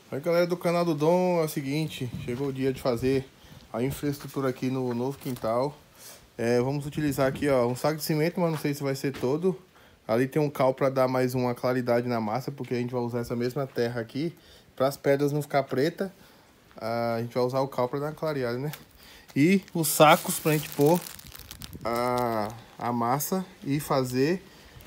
Aí galera do canal do Dom, é o seguinte, chegou o dia de fazer a infraestrutura aqui no novo quintal. Vamos utilizar aqui ó, um saco de cimento, mas não sei se vai ser todo. Ali tem um cal para dar mais uma claridade na massa, porque a gente vai usar essa mesma terra aqui para as pedras não ficar preta. A gente vai usar o cal para dar uma clareada, né? E os sacos para a gente pôr a massa e fazer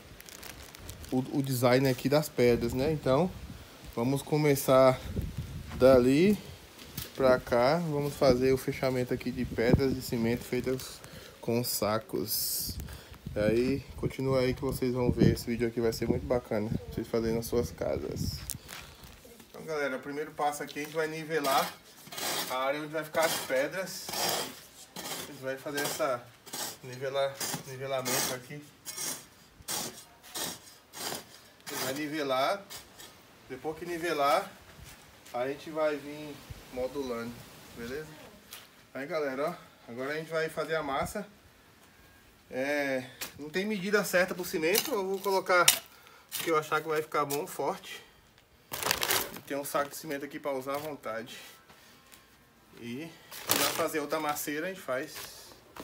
o design aqui das pedras, né? Então vamos começar dali pra cá. Vamos fazer o fechamento aqui de pedras de cimento feitas com sacos. E aí continua aí que vocês vão ver. Esse vídeo aqui vai ser muito bacana pra vocês fazerem nas suas casas. Então galera, o primeiro passo aqui a gente vai nivelar a área onde vai ficar as pedras. A gente vai fazer essa nivelamento aqui. Vai nivelar. Depois que nivelar, a gente vai vir modulando, beleza? Aí galera, ó, agora a gente vai fazer a massa. Não tem medida certa pro cimento, eu vou colocar o que eu achar que vai ficar bom, forte. E tem um saco de cimento aqui para usar à vontade. E para fazer outra maceira a gente faz.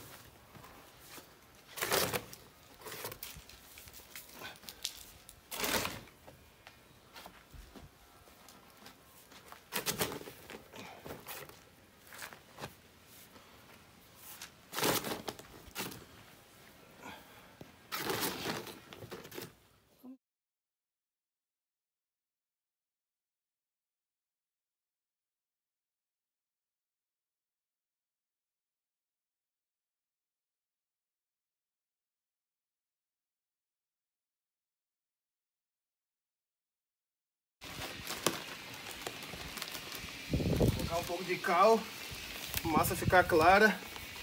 Colocar um pouco de cal, a massa ficar clara.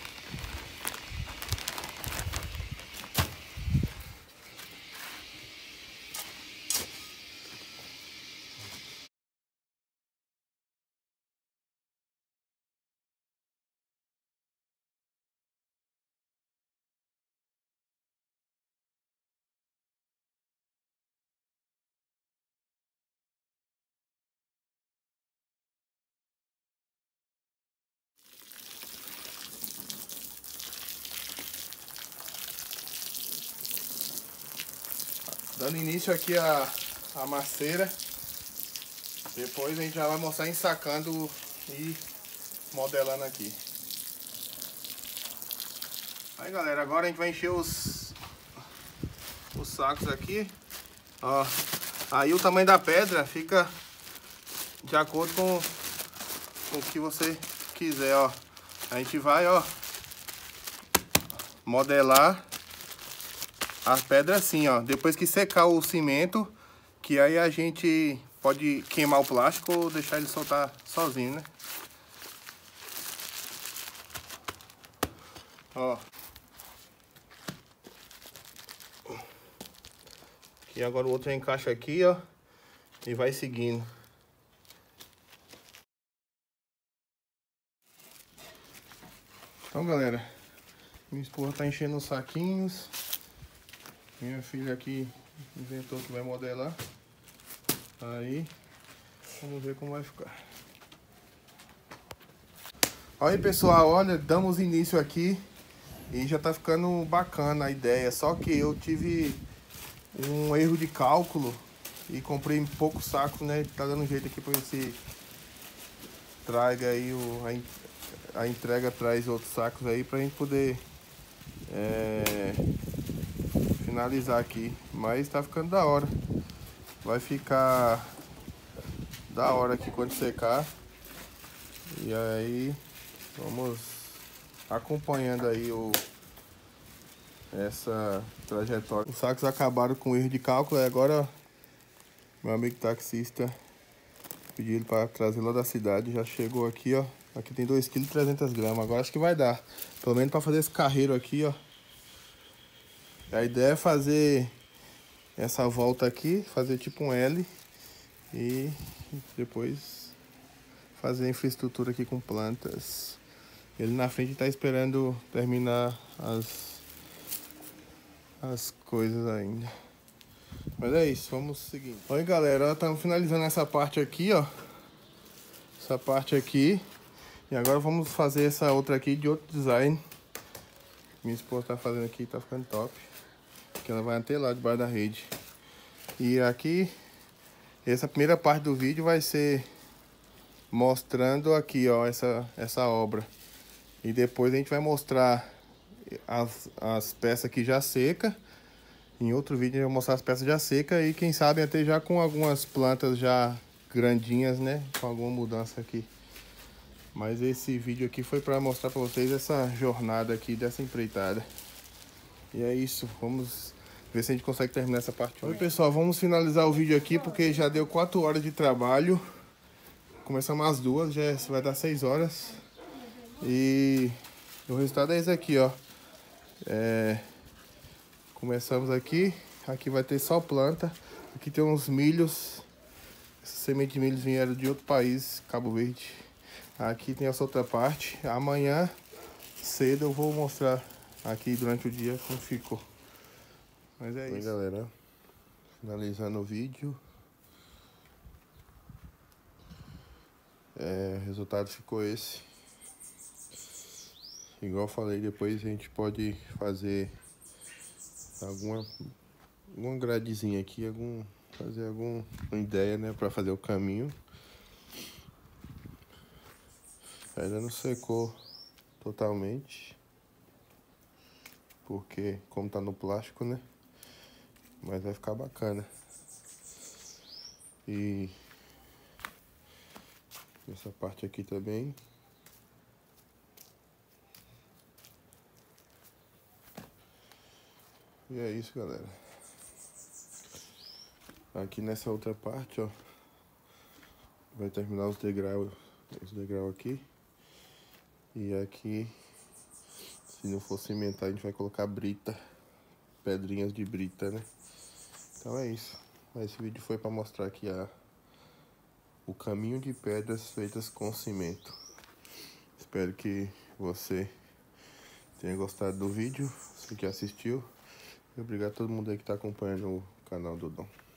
Dando início aqui a maceira. Depois a gente já vai mostrar ensacando e modelando aqui. Aí galera, agora a gente vai encher os sacos aqui. Ó, aí o tamanho da pedra fica de acordo com o que você quiser, ó. A gente vai, ó, modelar a pedra assim, ó. Depois que secar o cimento, que aí a gente pode queimar o plástico ou deixar ele soltar sozinho, né? Ó. E agora o outro encaixa aqui, ó. E vai seguindo. Então, galera, minha esposa tá enchendo os saquinhos. Minha filha aqui inventou que vai modelar. Aí, vamos ver como vai ficar. Aí, pessoal, olha, damos início aqui. E já tá ficando bacana a ideia. Só que eu tive um erro de cálculo e comprei poucos sacos, né? Tá dando jeito aqui pra ver se traga aí a entrega traz outros sacos aí pra gente poder finalizar aqui. Mas tá ficando da hora. Vai ficar da hora aqui quando secar. E aí vamos acompanhando aí essa trajetória. Os sacos acabaram com erro de cálculo e agora meu amigo taxista pedi ele para trazer lá da cidade. Já chegou aqui, ó. Aqui tem 2,3 kg. Agora acho que vai dar. Pelo menos para fazer esse carreiro aqui, ó. A ideia é fazer essa volta aqui, fazer tipo um L e depois fazer a infraestrutura aqui com plantas. Ele na frente tá esperando terminar as coisas ainda. Mas é isso, vamos seguir. Oi galera, estamos finalizando essa parte aqui, ó. essa parte aqui. E agora vamos fazer essa outra aqui de outro design. Minha esposa tá fazendo aqui, tá ficando top. Que ela vai até lá debaixo da rede. E aqui, essa primeira parte do vídeo vai ser mostrando aqui, ó, essa obra. E depois a gente vai mostrar as peças aqui já seca. Em outro vídeo eu vou mostrar as peças já secas e quem sabe até já com algumas plantas já grandinhas, né? Com alguma mudança aqui. Mas esse vídeo aqui foi para mostrar para vocês essa jornada aqui dessa empreitada. E é isso, vamos ver se a gente consegue terminar essa parte. Oi pessoal, vamos finalizar o vídeo aqui porque já deu 4 horas de trabalho. Começamos às 2, já vai dar 6 horas. E o resultado é esse aqui, ó. Começamos aqui, aqui vai ter só planta. Aqui tem uns milhos. Essas sementes de milhos vieram de outro país, Cabo Verde. Aqui tem essa outra parte. Amanhã cedo eu vou mostrar aqui durante o dia como ficou. Mas é isso, galera. Finalizando o vídeo. O resultado ficou esse. Igual eu falei, depois a gente pode fazer alguma gradezinha aqui, fazer alguma ideia, né, para fazer o caminho. Ainda não secou totalmente, porque como tá no plástico, né, mas vai ficar bacana. E essa parte aqui também. E é isso, galera. Aqui nessa outra parte, ó, vai terminar os degraus aqui. E aqui, se não for cimentar, a gente vai colocar brita, pedrinhas de brita, né? Então é isso. Esse vídeo foi para mostrar aqui o caminho de pedras feitas com cimento. Espero que você tenha gostado do vídeo, você que assistiu. E obrigado a todo mundo aí que está acompanhando o canal do Dom.